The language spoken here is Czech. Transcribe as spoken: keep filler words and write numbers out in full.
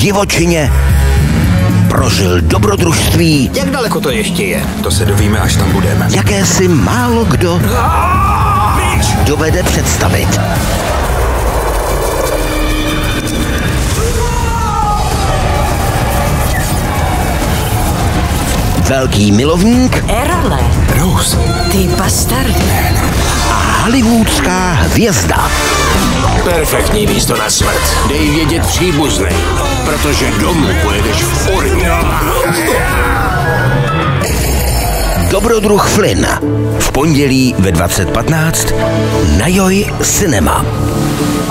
divočině prožil dobrodružství. Jak daleko to ještě je? To se dovíme, až tam budeme. Jaké si málo kdo dovede představit. Velký milovník Erle. Rose. Ty bastarde. a hollywoodská hvězda. Perfektní místo na smrt. Dej vědět příbuznej, protože domů pojedeš v formě. Dobrodruh Flynn. V pondělí ve dvacet patnáct na Joj Cinema.